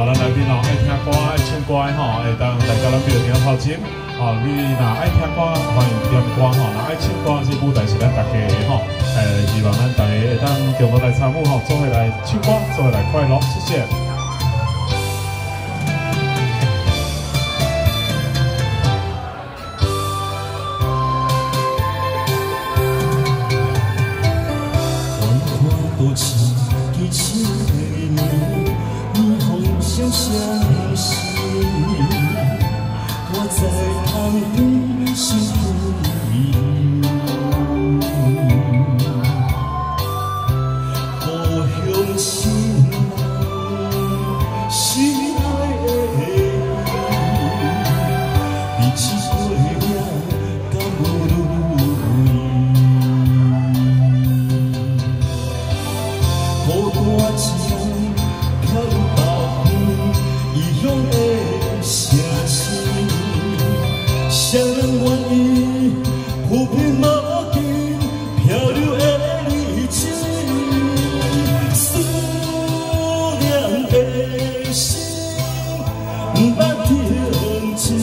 咱内面哦爱听歌、爱唱歌的吼，会当大家咱表演头前，哦，你若爱听歌，欢迎点歌吼；若爱唱歌，这舞台是咱大家的吼。希望咱大家会当共同来参与吼，做伙来唱歌，做伙来快乐，谢谢。 多情一起为你，霓虹相相惜。我在旁边心里，故乡情人心爱的你，一起过命甘有如意。 孤单一人飘入北边，异乡的城市，谁人愿意浮萍无尽漂流的日子？思念的心不捌停止，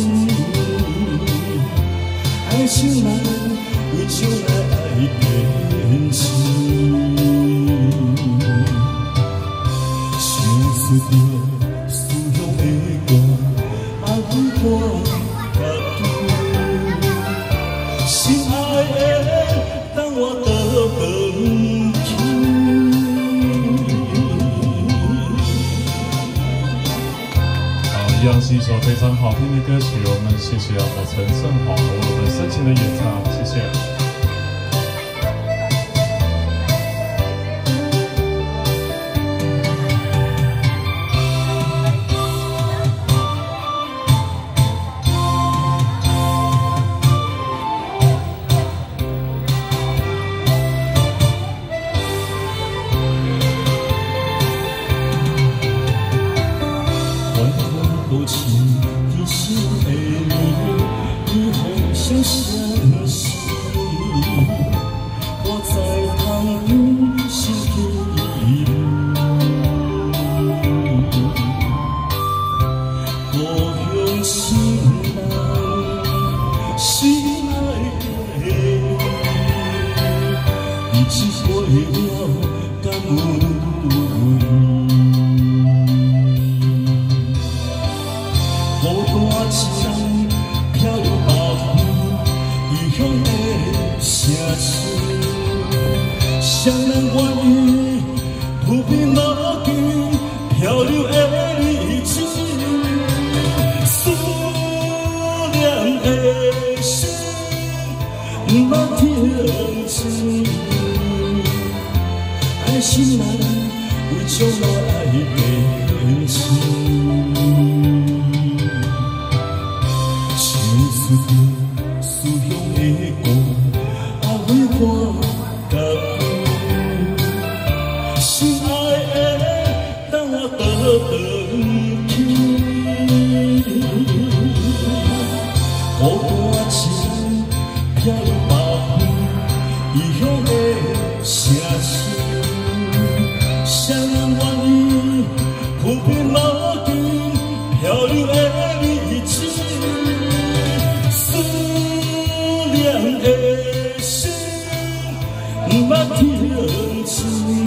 爱情难，为将来爱变痴。 思着思乡的歌，安慰我家己。心爱的，等我倒回去。 好，一样是一首非常好听的歌曲，我们谢谢我们陈胜豪和我们深情的演唱，谢谢。 多情一心的你，霓虹相相惜。我在旁边心里，故乡情人心爱的，日子过了甘有如意？ 孤单一人飘入北边，异乡的城市，谁人愿意浮萍无尽漂流的日子？思念的心不捌停止，爱心难，为将来爱变痴。 思着思乡的歌，安慰我家己。心爱的，等我倒回去。孤单一人飘入北边，异乡的城市，谁人愿意浮萍无尽漂流的日子？ 思念的心不捌停止，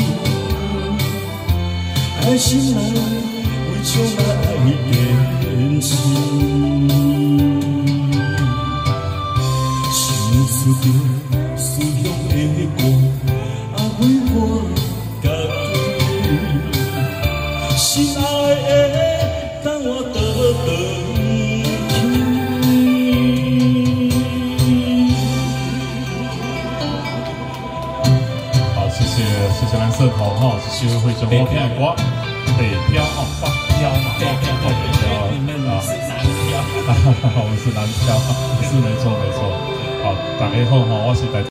爱心难，为将来爱变痴。想思着思乡的歌，安慰我家己。心爱的，等我倒回。 谢谢咱社头吼，是收非常好听的歌，北漂哦，北漂嘛，北漂， 你们是南漂， 我们是南漂，是没错没错。好，大家好吼，我是台。